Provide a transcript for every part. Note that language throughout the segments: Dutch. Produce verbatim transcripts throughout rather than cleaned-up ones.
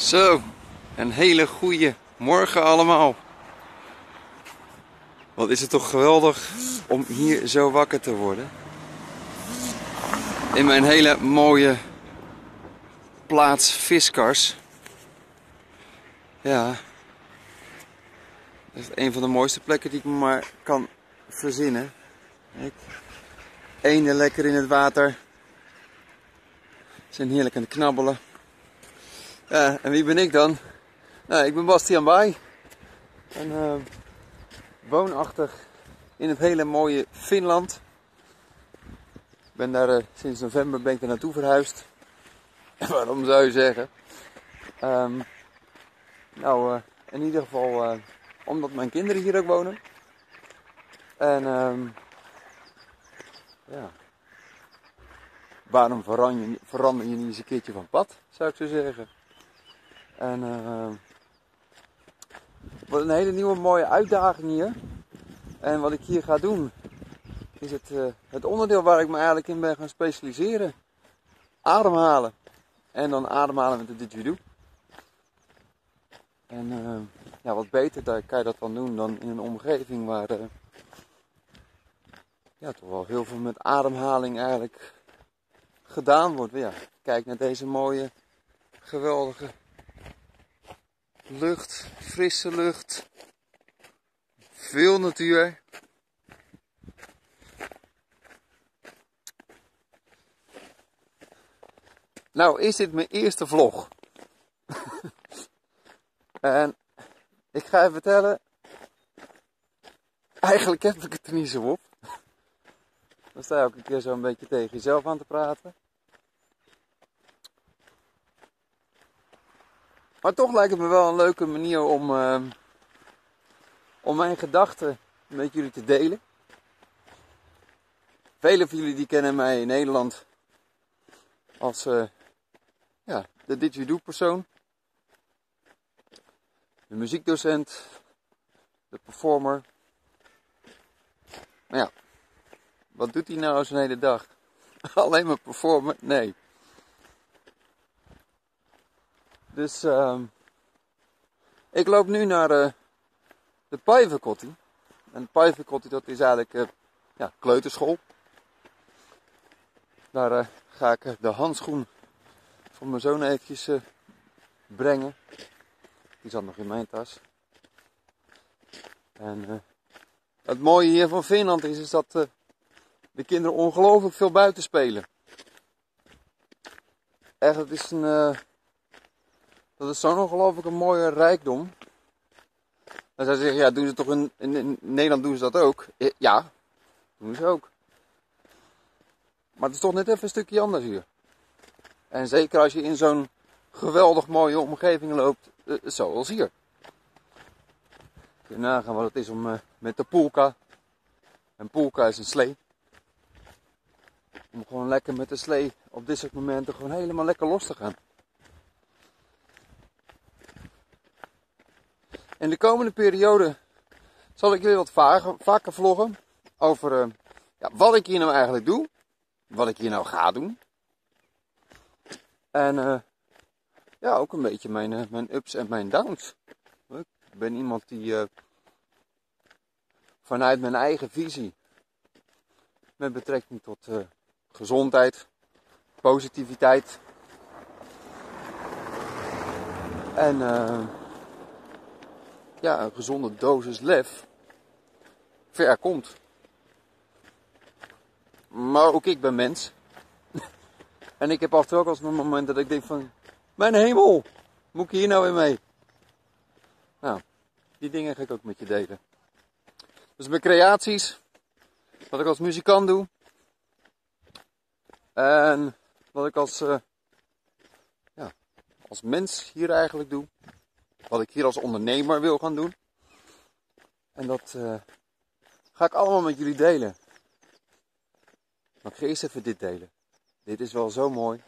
Zo, een hele goede morgen allemaal. Wat is het toch geweldig om hier zo wakker te worden. In mijn hele mooie plaats Viskars. Ja, dat is een van de mooiste plekken die ik me maar kan verzinnen. Kijk, eenden lekker in het water. Ze zijn heerlijk aan het knabbelen. Ja, en wie ben ik dan? Nou, ik ben Bastiaan Baai. En uh, woonachtig in het hele mooie Finland. Ik ben daar uh, sinds november ben ik er naartoe verhuisd. Waarom zou je zeggen? Um, nou, uh, in ieder geval uh, omdat mijn kinderen hier ook wonen. En um, ja, waarom verander je, verander je niet eens een keertje van pad, zou ik zo zeggen. En uh, wat een hele nieuwe mooie uitdaging hier. En wat ik hier ga doen, is het, uh, het onderdeel waar ik me eigenlijk in ben gaan specialiseren. Ademhalen. En dan ademhalen met de didgeridoo. En uh, ja, wat beter daar kan je dat dan doen dan in een omgeving waar uh, ja, toch wel heel veel met ademhaling eigenlijk gedaan wordt. Ja, kijk naar deze mooie, geweldige lucht, frisse lucht, veel natuur. Nou is dit mijn eerste vlog. En ik ga je vertellen, eigenlijk heb ik het er niet zo op. Dan sta je ook een keer zo een beetje tegen jezelf aan te praten. Maar toch lijkt het me wel een leuke manier om, uh, om mijn gedachten met jullie te delen. Velen van jullie die kennen mij in Nederland als uh, ja, de didgeridoo persoon. De muziekdocent, de performer. Maar ja, wat doet hij nou zo'n hele dag? Alleen maar performen? Nee. Dus uh, ik loop nu naar uh, de Päiväkoti. En Päiväkoti, dat is eigenlijk uh, ja, kleuterschool. Daar uh, ga ik uh, de handschoen van mijn zoon eventjes uh, brengen. Die zat nog in mijn tas. En uh, het mooie hier van Finland is, is dat uh, de kinderen ongelooflijk veel buiten spelen. Echt, het is een, uh, dat is zo'n ongelooflijk een mooie rijkdom. Dan zou je zeggen, ja, doen ze toch in, in, in Nederland doen ze dat ook? Ja, doen ze ook. Maar het is toch net even een stukje anders hier. En zeker als je in zo'n geweldig mooie omgeving loopt, uh, zoals hier. Kun je nagaan wat het is om uh, met de polka. En polka is een slee. Om gewoon lekker met de slee op dit soort momenten gewoon helemaal lekker los te gaan. In de komende periode zal ik weer wat vaker, vaker vloggen over uh, ja, wat ik hier nou eigenlijk doe. Wat ik hier nou ga doen. En uh, ja, ook een beetje mijn, uh, mijn ups en mijn downs. Ik ben iemand die uh, vanuit mijn eigen visie, met betrekking tot uh, gezondheid, positiviteit en uh, ja, een gezonde dosis lef, ver komt. Maar ook ik ben mens. En ik heb af en toe ook als mijn moment dat ik denk van, mijn hemel, moet ik hier nou weer mee? Nou, die dingen ga ik ook met je delen. Dus mijn creaties, wat ik als muzikant doe. En wat ik als, uh, ja, als mens hier eigenlijk doe. Wat ik hier als ondernemer wil gaan doen. En dat uh, ga ik allemaal met jullie delen. Maar ik ga eerst even dit delen. Dit is wel zo mooi.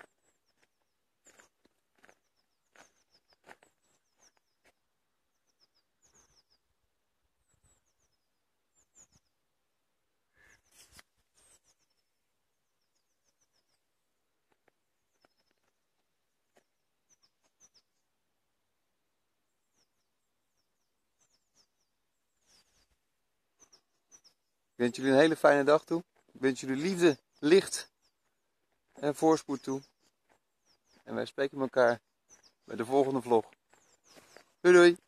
wens jullie een hele fijne dag toe. Ik wens jullie liefde, licht en voorspoed toe. En wij spreken elkaar bij de volgende vlog. Doei doei!